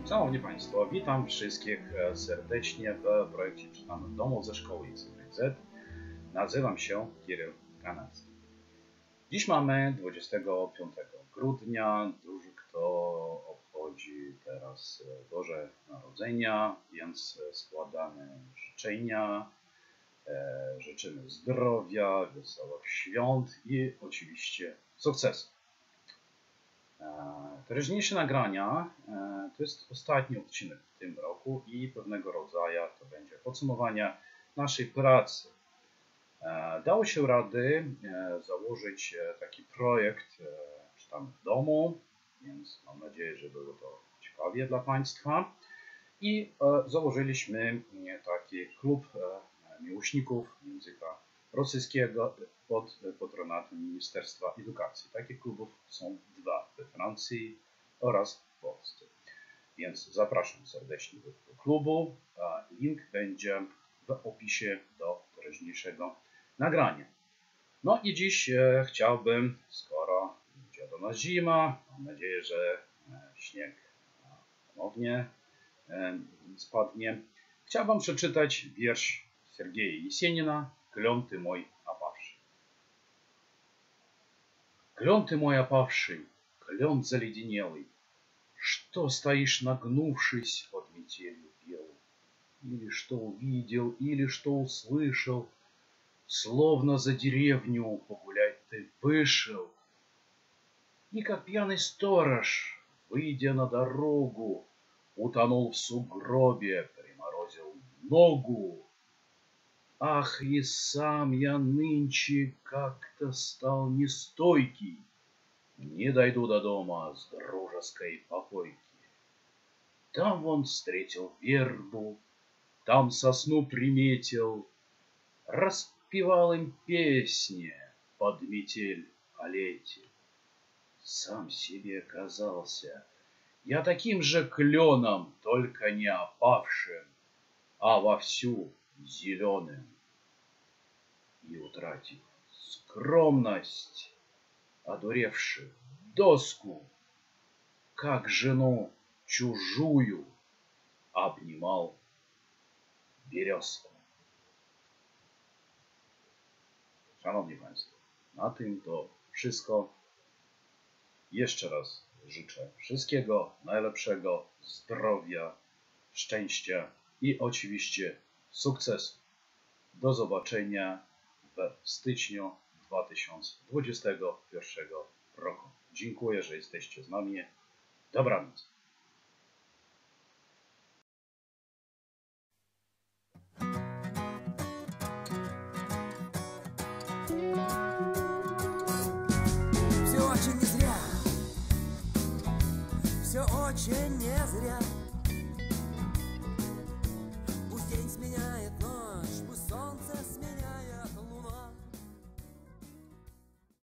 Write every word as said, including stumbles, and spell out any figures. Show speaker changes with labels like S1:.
S1: Szanowni Państwo, witam wszystkich serdecznie w projekcie Czytamy w domu ze szkoły X Y Z. Nazywam się Kiryl Kanacki. Dziś mamy dwudziestego piątego grudnia. Dużo kto obchodzi teraz Boże Narodzenia, więc składamy życzenia. Życzymy zdrowia, wesołych świąt i oczywiście sukcesu. Teraźniejsze nagrania to jest ostatni odcinek w tym roku i pewnego rodzaju to będzie podsumowanie naszej pracy. Dało się rady założyć taki projekt Czytamy w domu, więc mam nadzieję, że było to ciekawie dla Państwa. I założyliśmy taki klub miłośników języka rosyjskiego pod patronatem Ministerstwa Edukacji. Takich klubów są dwa we Francji oraz w Polsce. Więc zapraszam serdecznie do tego klubu. Link będzie w opisie do teraźniejszego nagrania. No i dziś e, chciałbym, skoro idzie do nas zima, mam nadzieję, że e, śnieg ponownie e, spadnie, chciałbym przeczytać wiersz Сергея Есенина «Клен ты мой опавший». Клен ты мой опавший, клен заледенелый, что стоишь нагнувшись под метелью белой? Или что увидел, или что услышал, словно за деревню погулять ты вышел. И как пьяный сторож, выйдя на дорогу, утонул в сугробе, приморозил ногу. Ах, и сам я нынче как-то стал нестойкий, не дойду до дома с дружеской попойки. Там вон встретил вербу, там сосну приметил, распевал им песни под метель о лете. Сам себе казался я таким же кленом, только не опавшим, а вовсю зеленым. И утратив скромность, одуревши доску, как жену чужую обнимал березку. Szanowni Państwo, na tym to wszystko. Jeszcze raz życzę wszystkiego najlepszego, zdrowia, szczęścia i oczywiście sukcesu. Do zobaczenia w styczniu dwa tysiące dwudziestego pierwszego roku. Dziękuję, że jesteście z nami. Dobranoc.
S2: Все очень не зря, все очень не зря. Пусть день сменяет ночь.